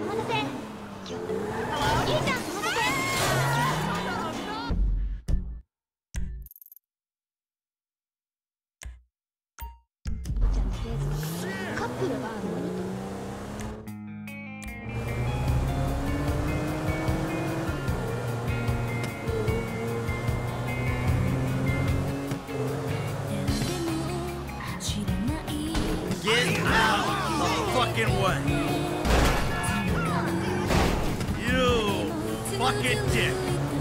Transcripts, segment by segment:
Get out of the fucking way! You fucking dick!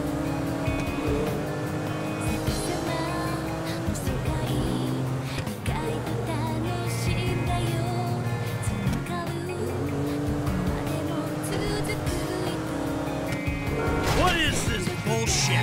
What is this bullshit?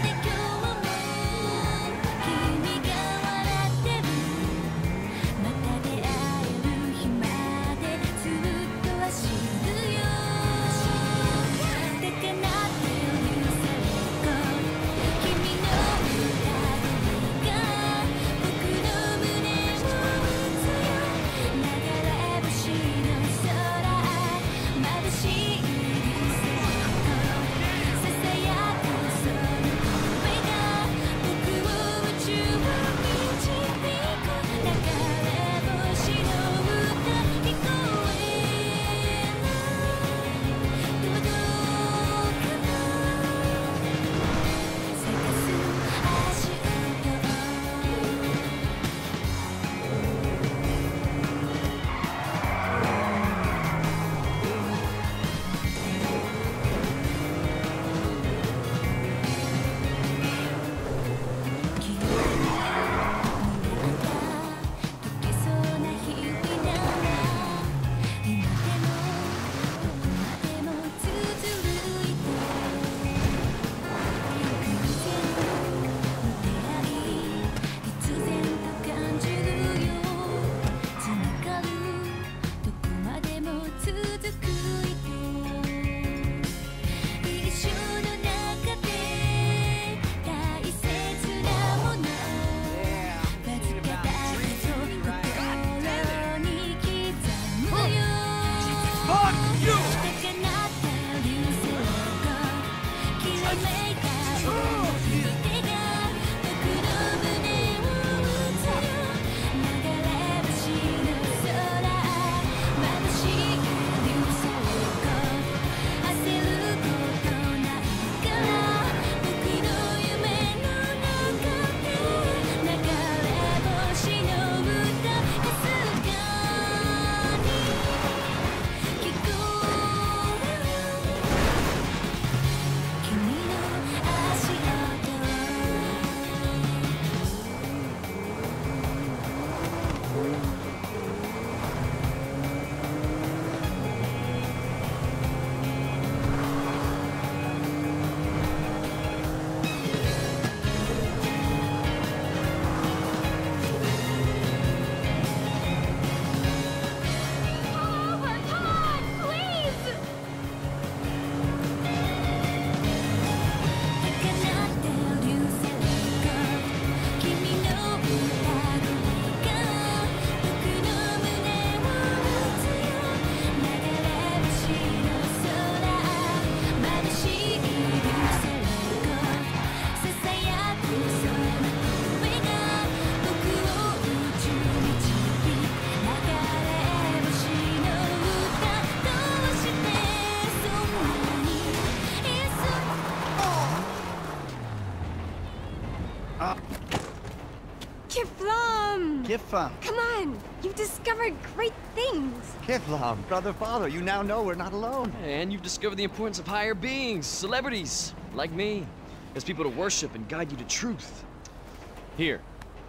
Kiflam! Come on! You've discovered great things! Kiflam, brother, father, you now know we're not alone. And you've discovered the importance of higher beings, celebrities, like me, as people to worship and guide you to truth. Here,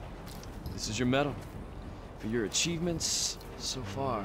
this is your medal for your achievements so far.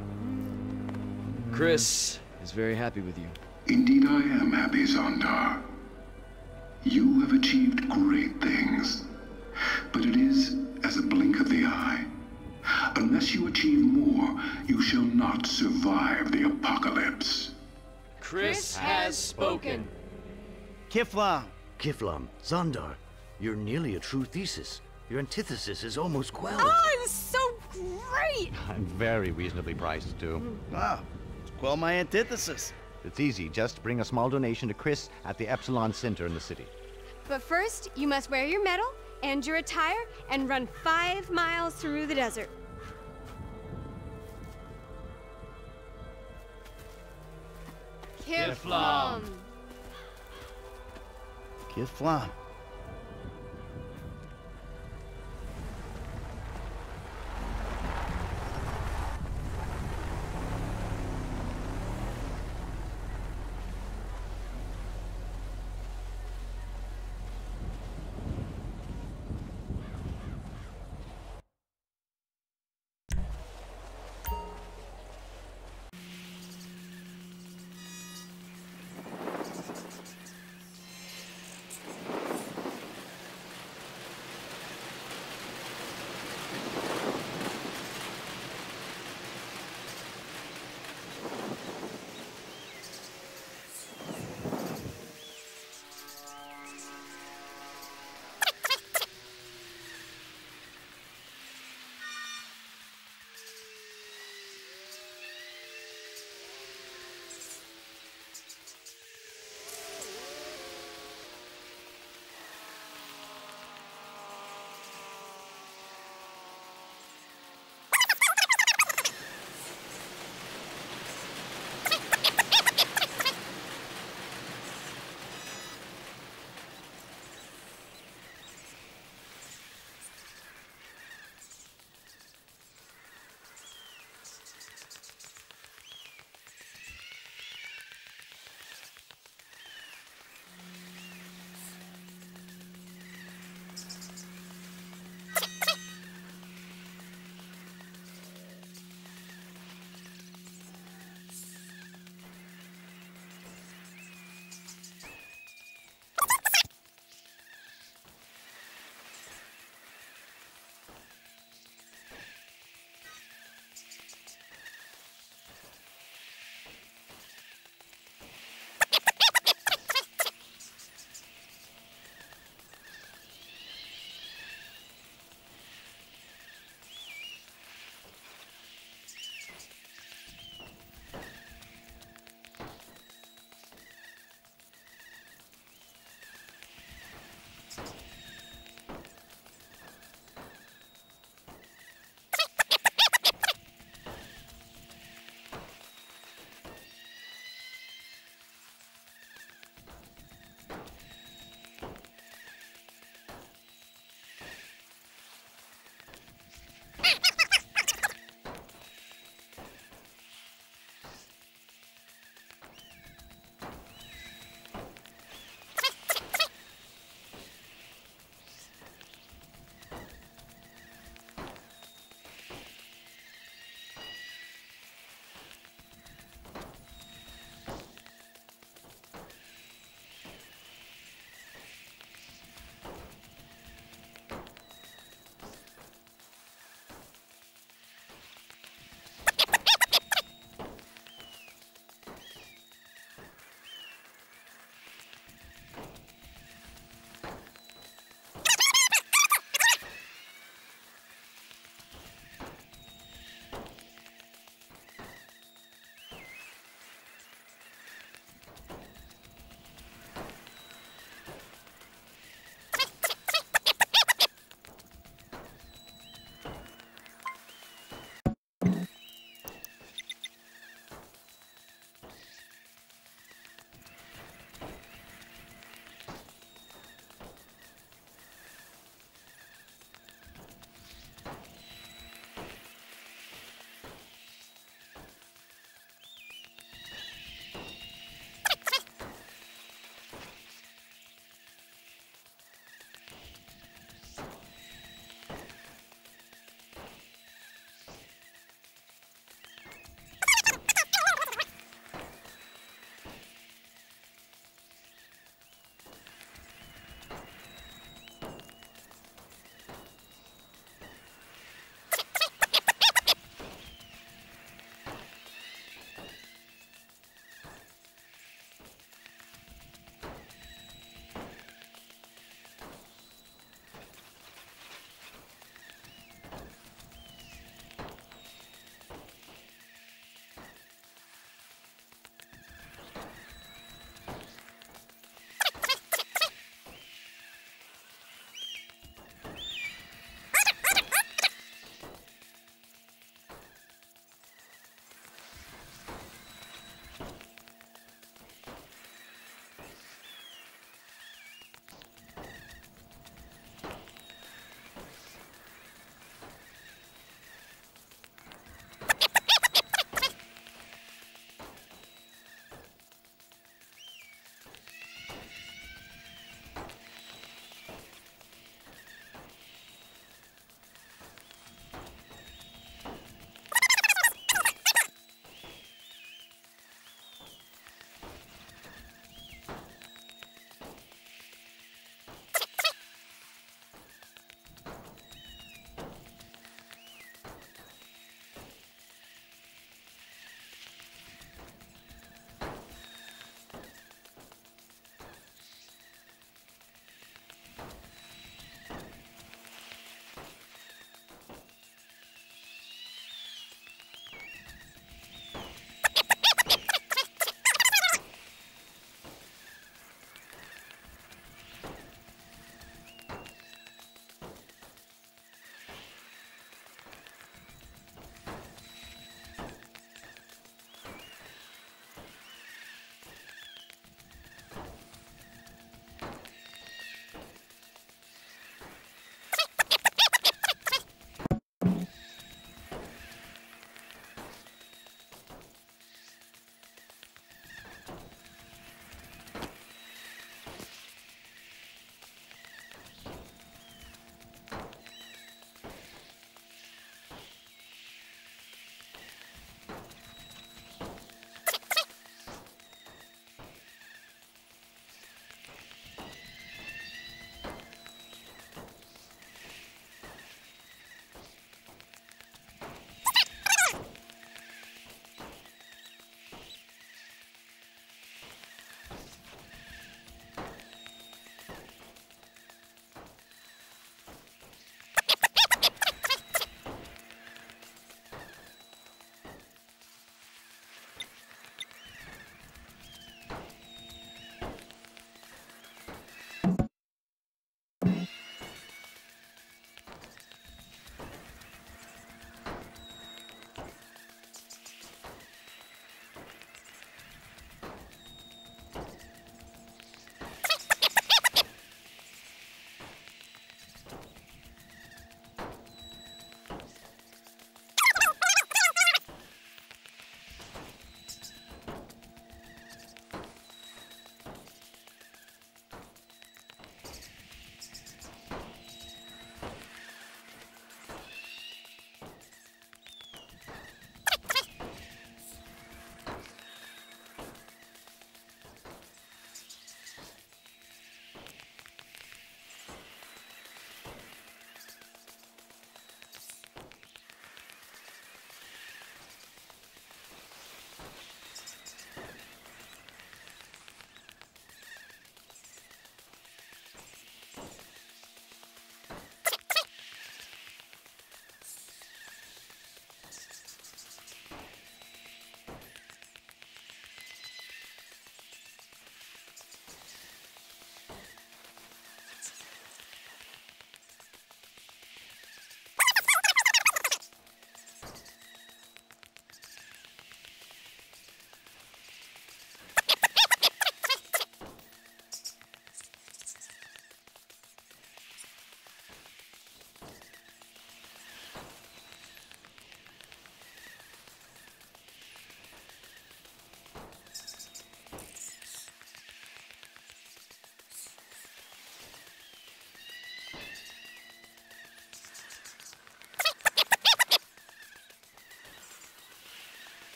Chris is very happy with you. Indeed I am happy, Zondar. You have achieved great things, but it is as a blink of the eye. Unless you achieve more, you shall not survive the apocalypse. Chris has spoken. Kiflam! Kiflam, Zondar, you're nearly a true thesis. Your antithesis is almost quelled. Oh, it was so great! I'm very reasonably priced, too. Wow, quell my antithesis. It's easy. Just bring a small donation to Chris at the Epsilon Center in the city. But first, you must wear your medal and your attire and run 5 miles through the desert. Kiflam! Kiflam.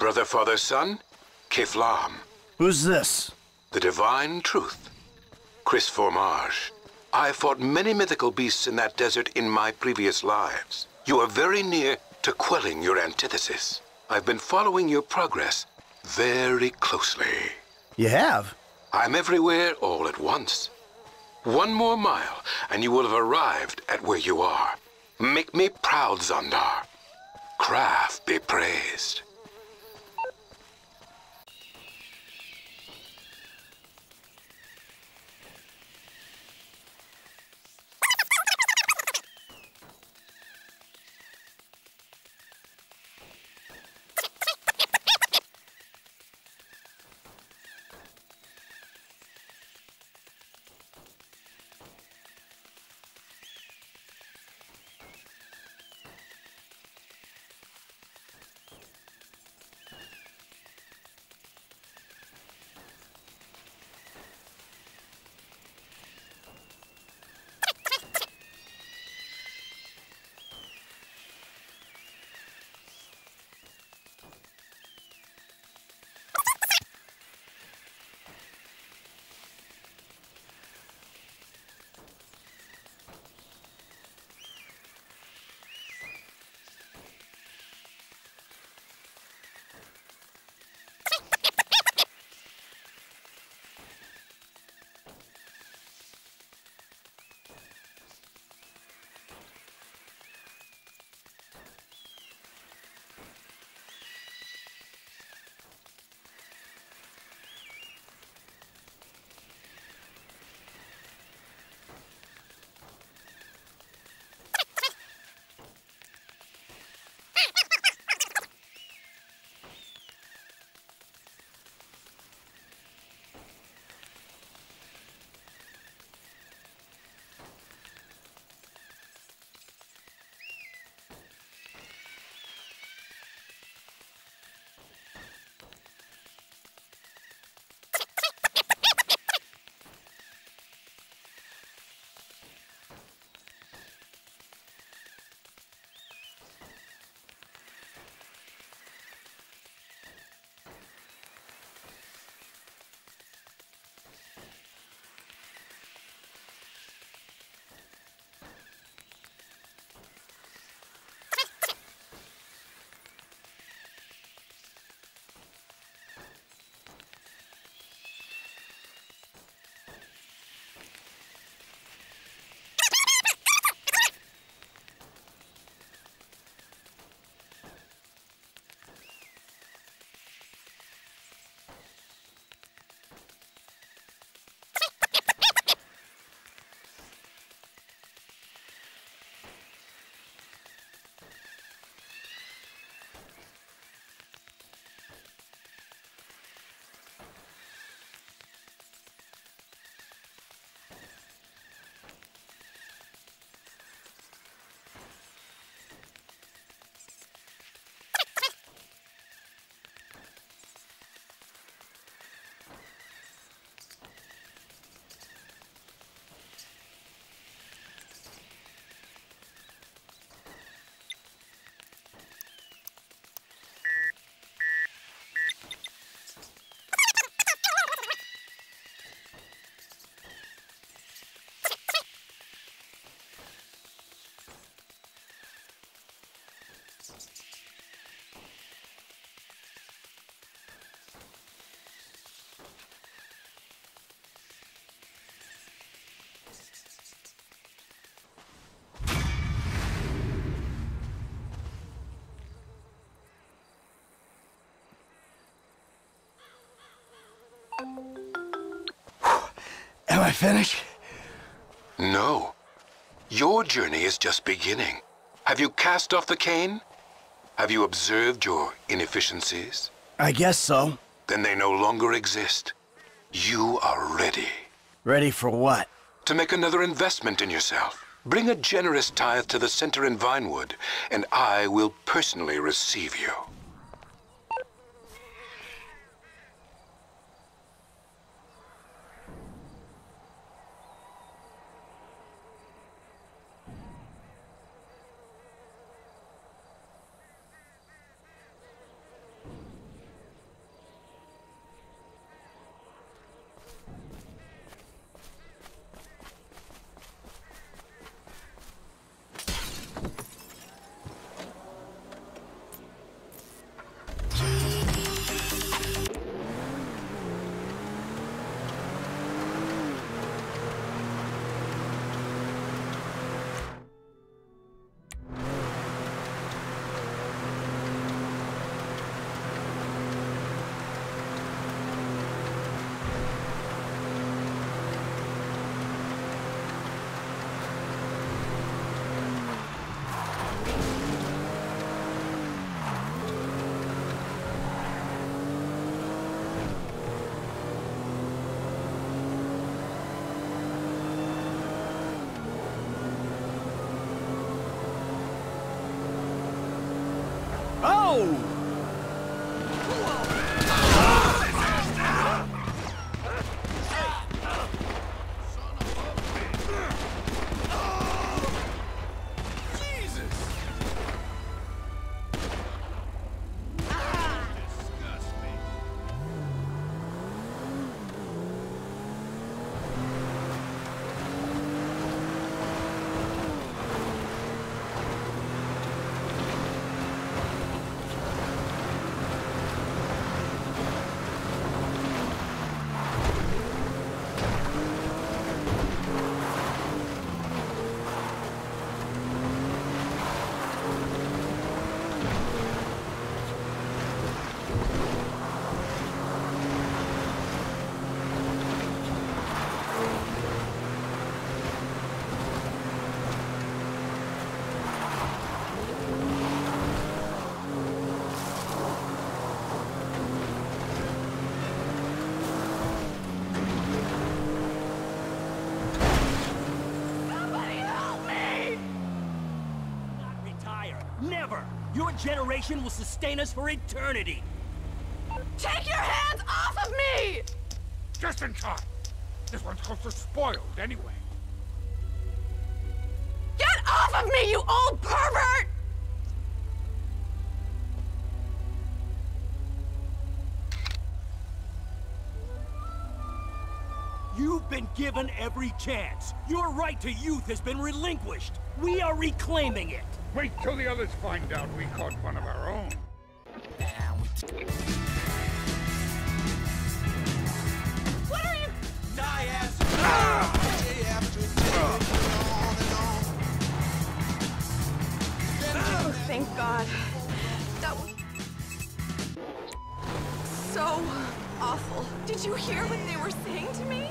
brother, father, son, Keflam. Who's this? The divine truth. Chris Formage. I fought many mythical beasts in that desert in my previous lives. You are very near to quelling your antithesis. I've been following your progress very closely. You have? I'm everywhere all at once. One more mile, and you will have arrived at where you are. Make me proud, Zondar. Craft be praised. Am I finished? No. Your journey is just beginning. Have you cast off the cane? Have you observed your inefficiencies? I guess so. Then they no longer exist. You are ready. Ready for what? To make another investment in yourself. Bring a generous tithe to the center in Vinewood, and I will personally receive you. Whoa! Never! Your generation will sustain us for eternity! Take your hands off of me! Just in time. This one's close to spoiled anyway. Get off of me, you old pervert! You've been given every chance. Your right to youth has been relinquished. We are reclaiming it. Wait till the others find out we caught one of our own. What are you... Oh, thank God. That was... so awful. Did you hear what they were saying to me?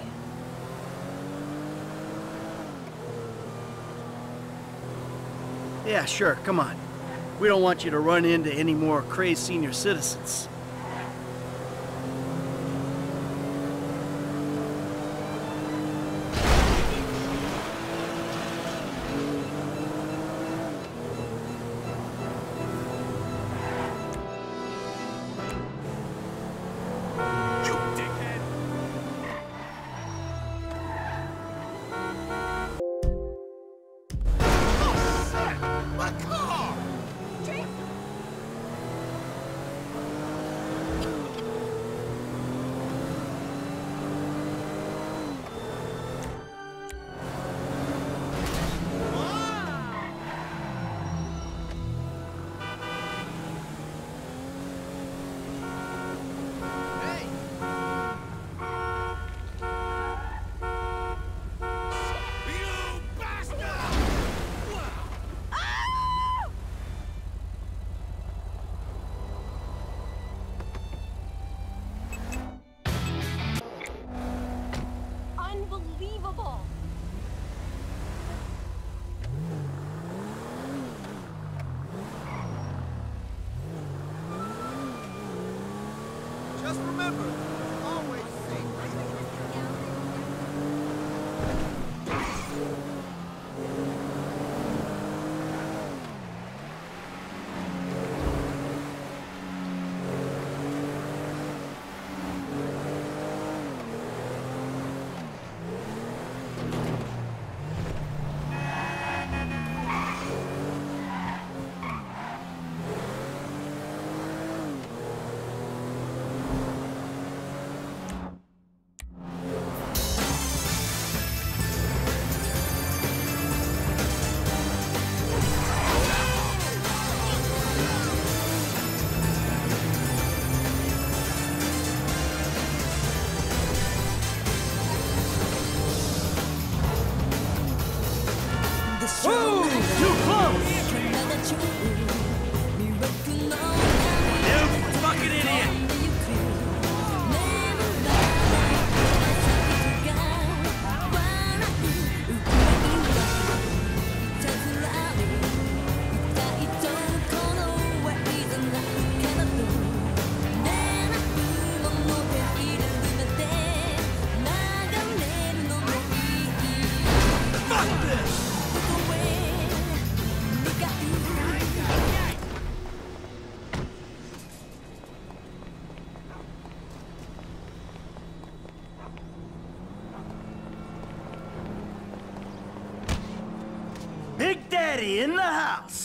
Yeah, sure, come on. We don't want you to run into any more crazed senior citizens. Unbelievable! Just remember, always safe. Eddie in the house.